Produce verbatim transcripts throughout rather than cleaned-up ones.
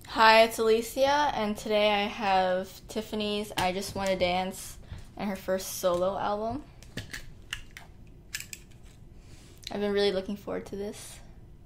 Hi, it's Alicia, and today I have Tiffany's I Just Wanna Dance and her first solo album. I've been really looking forward to this.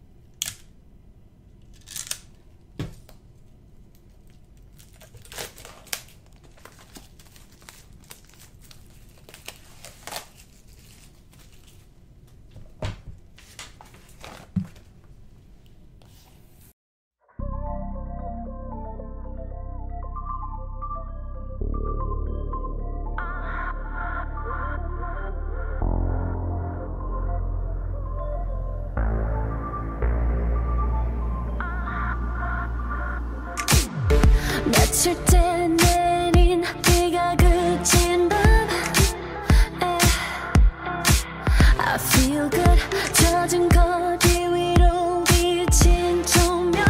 며칠 때 내린 비가 그친 밤 I feel good 젖은 거리 위로 비친 조명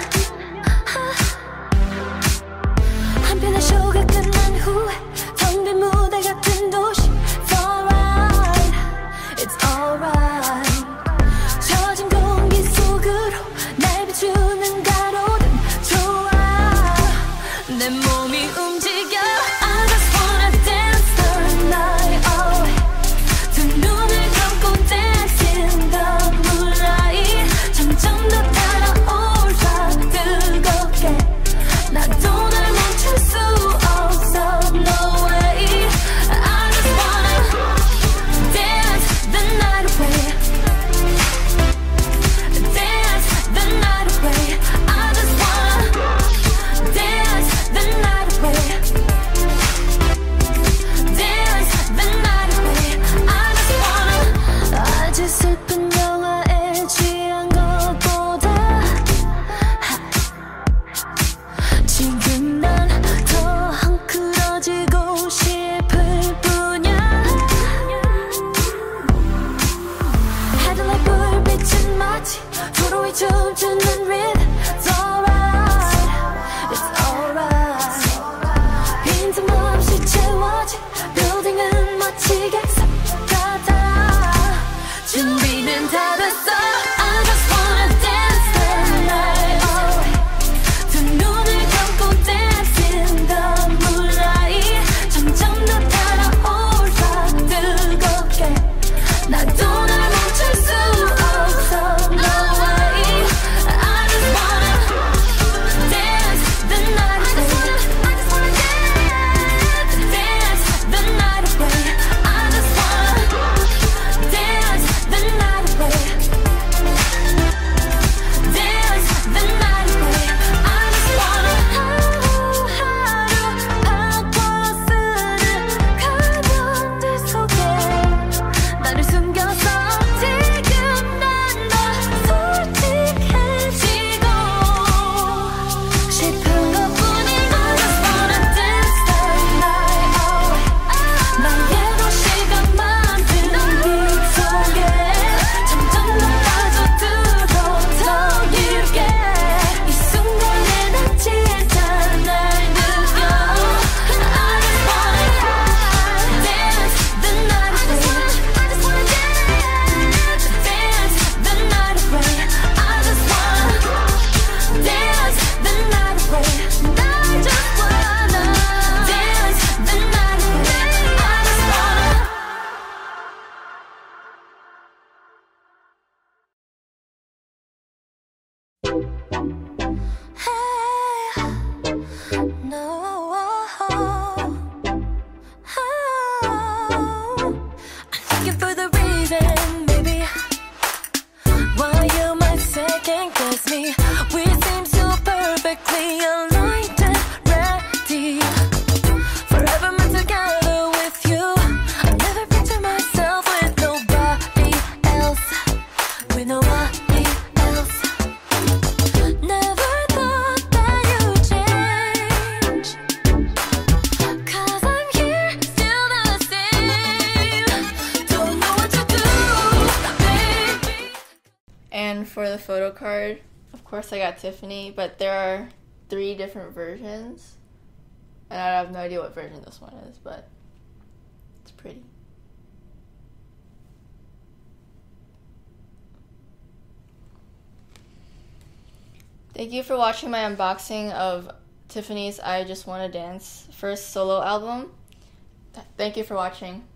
한편의 쇼가 끝난 후에 텅 빈 무대 같은 도시 It's alright, it's alright 젖은 공기 속으로 날 비추는 가로등 좋아 내 몸이 움직여 I just wanna dance the night away 두 눈을 감고 dance in the moonlight 점점 더 달아올라 뜨겁게 나도 날 멈출 수 없어 No way I just wanna dance the night away Dance the night away I just wanna dance the night away Dance the night away I just wanna 아주 슬픈 영화에 취한 것보다 지금 난 더 헝클어지고 싶을 뿐이야 헤드라이트 불빛은 마치 도로에 춤추는 rhythm It's alright, it's alright 빈틈없이 채워진 빌딩은 마치 객석 같아 준비는 다 됐어 I just wanna dance the night away 두 눈을 감고 dance in the moonlight 점점 더 달아올라 뜨겁게 나도 날 멈출 수 없어 No way I just wanna dance the night away I just wanna dance dance the night away I just wanna dance the night away dance the night away I just wanna 하루하루 바꿔쓰는 가면들 속에 나를 숨겨서 지금 난 더 솔직해지고 싶은 것뿐이 I just wanna dance the night away 나의 도시가 만드는 빛 속에 점점 더 빠져들어 더 깊게 이 순간에 난 진짜 날 느껴 I just wanna dance the night away I just wanna dance dance the night away I just wanna dance the night away I just wanna dance the night away I just wanna Hey, no I'm looking for the reason, maybe why you might second guess me. We seem so perfectly aligned and ready. Forever meant together with you. I never picture myself with nobody else. With nobody else. Never thought that you'd change. Cause I'm here, still the same. Don't know what to do, baby. And for the photo card, of course I got Tiffany, but there are three different versions. And I have no idea what version this one is, but it's pretty. Thank you for watching my unboxing of Tiffany's I Just Wanna Dance first solo album. Thank you for watching.